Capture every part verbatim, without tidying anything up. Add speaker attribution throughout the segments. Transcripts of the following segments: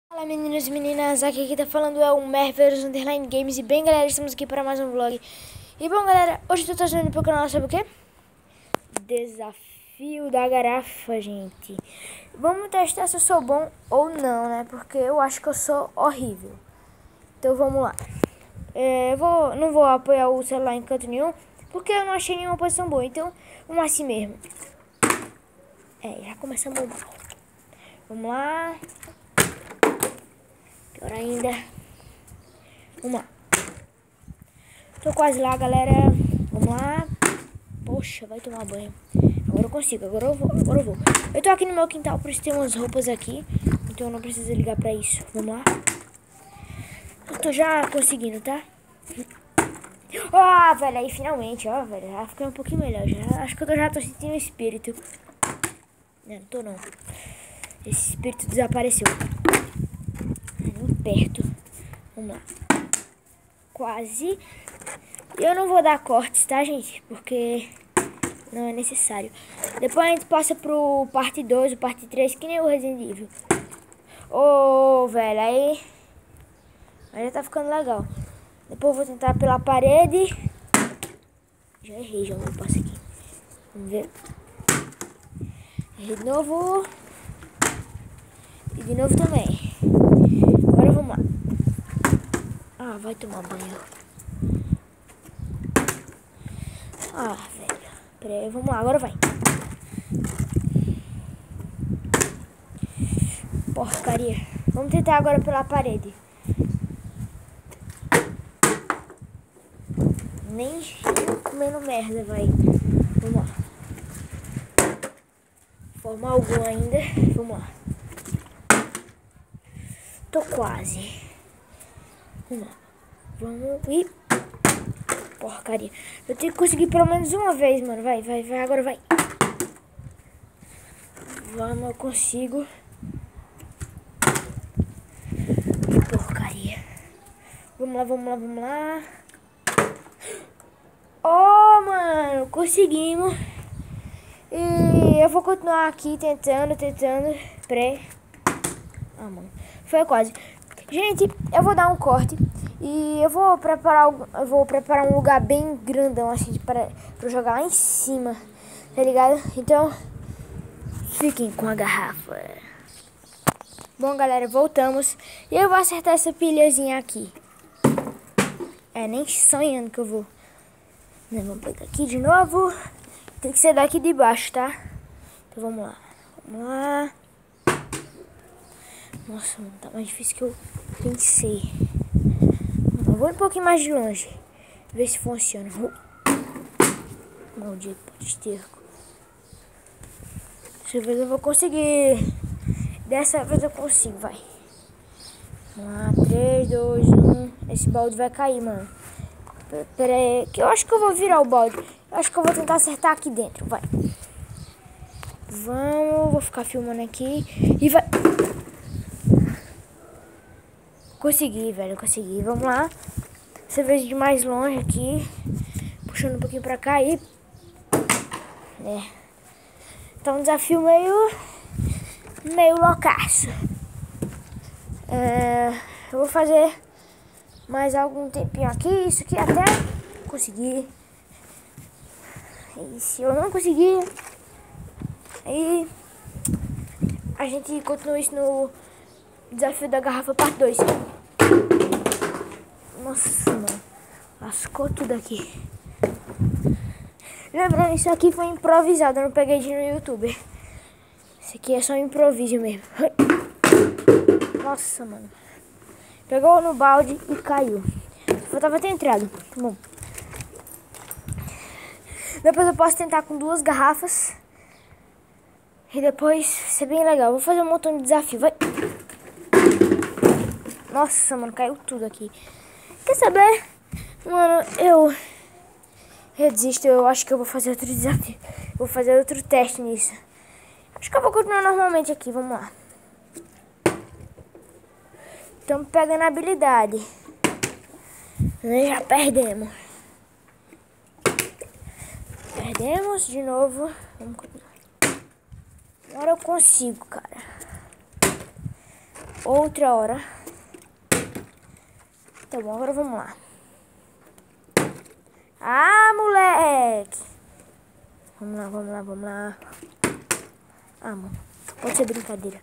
Speaker 1: Fala meninos e meninas, aqui quem tá falando é o Merverus Underline Games. E bem galera, estamos aqui para mais um vlog. E bom galera, hoje eu tô trazendo pro canal, sabe o que? Desafio da garrafa, gente. Vamos testar se eu sou bom ou não, né? Porque eu acho que eu sou horrível. Então vamos lá. é, eu vou, Não vou apoiar o celular em canto nenhum, porque eu não achei nenhuma posição boa. Então vamos assim mesmo. É, já começamos mal. Vamos lá. Pior ainda. Vamos lá. Tô quase lá, galera. Vamos lá. Poxa, vai tomar banho. Agora eu consigo, agora eu vou, agora eu vou. Eu tô aqui no meu quintal, por isso tem umas roupas aqui. Então eu não preciso ligar pra isso. Vamos lá. Eu tô já conseguindo, tá? Ó, oh, velho, aí finalmente, ó, velho. Já fiquei um pouquinho melhor. Já, acho que eu já tô sentindo o espírito. Não, não tô não. Esse espírito desapareceu. Nem perto. Vamos lá. Quase. Eu não vou dar cortes, tá, gente? Porque não é necessário. Depois a gente passa pro parte dois, o parte três, que nem o Resident Evil. Ô, oh, velho, aí... aí já tá ficando legal. Depois eu vou tentar pela parede. Já errei, já vou passar aqui. Vamos ver. Errei de novo. E de novo também. Agora vamos lá. Ah, vai tomar banho. Ah, velho. Pera aí, vamos lá, agora vai. Porcaria. Vamos tentar agora pela parede. Nem comendo merda, vai. Vamos lá. Forma algum ainda. Vamos lá. Tô quase. Vamos lá. Vamos ir. Porcaria. Eu tenho que conseguir pelo menos uma vez, mano. Vai, vai, vai. Agora vai. Vamos, eu consigo. Porcaria. Vamos lá, vamos lá, vamos lá. Oh, mano. Conseguimos. E eu vou continuar aqui tentando, tentando. Pré. Ah, mano. Foi quase. Gente, eu vou dar um corte. E eu vou preparar eu vou preparar um lugar bem grandão assim para pra jogar lá em cima, tá ligado? Então, fiquem com a garrafa. Bom, galera, voltamos. E eu vou acertar essa pilhazinha aqui. É, nem sonhando que eu vou. Não, vamos pegar aqui de novo. Tem que ser daqui de baixo, tá? Então vamos lá. Vamos lá. Nossa, mano, tá mais difícil que eu pensei. Eu vou um pouquinho mais de longe. Ver se funciona. Vou... Maldito pode esterco. Dessa vez eu vou conseguir. Dessa vez eu consigo, vai. Vamos lá, três, dois, um. Esse balde vai cair, mano. Pera aí, que eu acho que eu vou virar o balde. Eu acho que eu vou tentar acertar aqui dentro, vai. Vamos, vou ficar filmando aqui. E vai... Consegui, velho, consegui. Vamos lá. Dessa vez de mais longe aqui. Puxando um pouquinho pra cá e... É. Tá um desafio meio... Meio loucaço. É... Eu vou fazer mais algum tempinho aqui. Isso aqui até conseguir. E se eu não conseguir... Aí... A gente continua isso no... Desafio da garrafa parte dois. Nossa, mano. Lascou tudo aqui. Lembrando, isso aqui foi improvisado. Eu não peguei de no YouTube. Isso aqui é só um improviso mesmo. Nossa, mano. Pegou no balde e caiu. Faltava ter entrado. Bom. Depois eu posso tentar com duas garrafas. E depois ser bem legal. Vou fazer um montão de desafio. Vai. Nossa, mano, caiu tudo aqui. Quer saber? Mano, eu... Eu desisto, eu acho que eu vou fazer outro desafio. Vou fazer outro teste nisso. Acho que eu vou continuar normalmente aqui, vamos lá. Estamos pegando a habilidade. Nós já perdemos. Perdemos de novo. Vamos continuar. Agora eu consigo, cara. outra hora. Tá bom, agora vamos lá. Ah, moleque! Vamos lá, vamos lá, vamos lá. Ah, mano, pode ser brincadeira.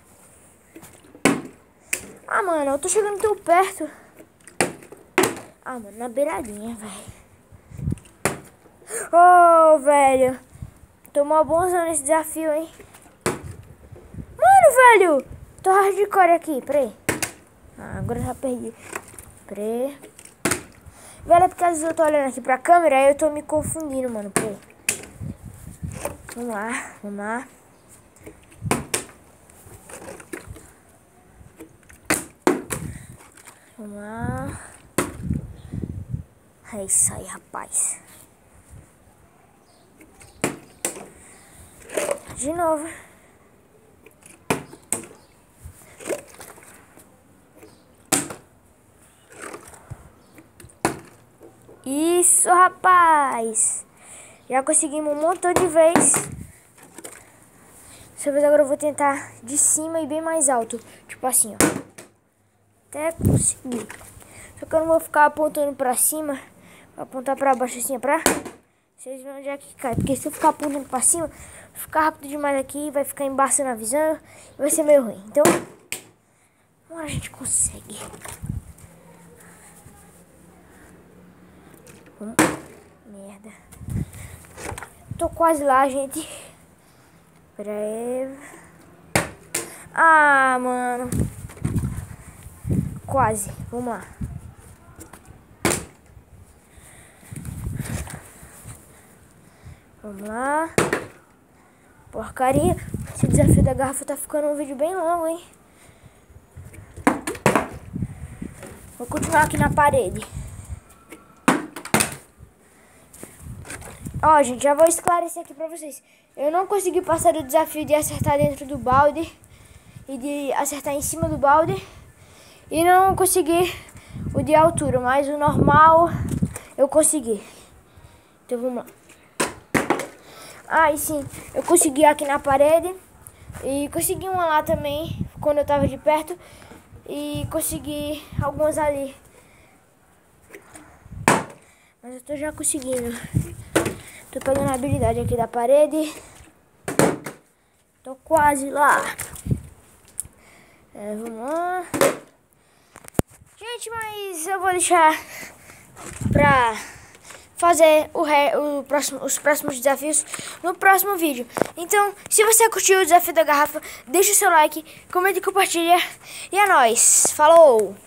Speaker 1: Ah, mano, eu tô chegando tão perto. Ah, mano, na beiradinha, velho. Ô, oh, velho. Tomou bonzão nesse desafio, hein? Mano, velho. Tô hardcore aqui, peraí. Ah, agora eu já perdi. Peraí. Velho, é porque às vezes eu tô olhando aqui pra câmera e eu tô me confundindo, mano. Peraí. Vamos lá, vamos lá. Vamos lá. É isso aí, rapaz. De novo. Isso, rapaz. Já conseguimos um montão de vez. Dessa vez agora eu vou tentar de cima e bem mais alto. Tipo assim, ó. Até conseguir. Só que eu não vou ficar apontando pra cima. Vou apontar pra baixo assim, pra vocês verem onde é que cai. Porque se eu ficar apontando pra cima, vai ficar rápido demais aqui, vai ficar embaçando a visão e vai ser meio ruim. Então, agora a gente consegue. Hum, merda. Tô quase lá, gente. Pera aí. Ah, mano. Quase. Vamos lá. Vamos lá. Porcaria. Esse desafio da garrafa tá ficando um vídeo bem longo, hein? Vou continuar aqui na parede. Ó, gente, já vou esclarecer aqui pra vocês. Eu não consegui passar do desafio de acertar dentro do balde e de acertar em cima do balde. E não consegui o de altura, mas o normal eu consegui. Então vamos lá. Ah, e sim, eu consegui aqui na parede. E consegui uma lá também, quando eu tava de perto. E consegui algumas ali. Mas eu tô já conseguindo. Tô pegando a habilidade aqui da parede. Tô quase lá. É, vamos lá. Gente, mas eu vou deixar pra fazer o re, o próximo, os próximos desafios no próximo vídeo. Então, se você curtiu o desafio da garrafa, deixa o seu like, comenta e compartilha. E é nóis. Falou!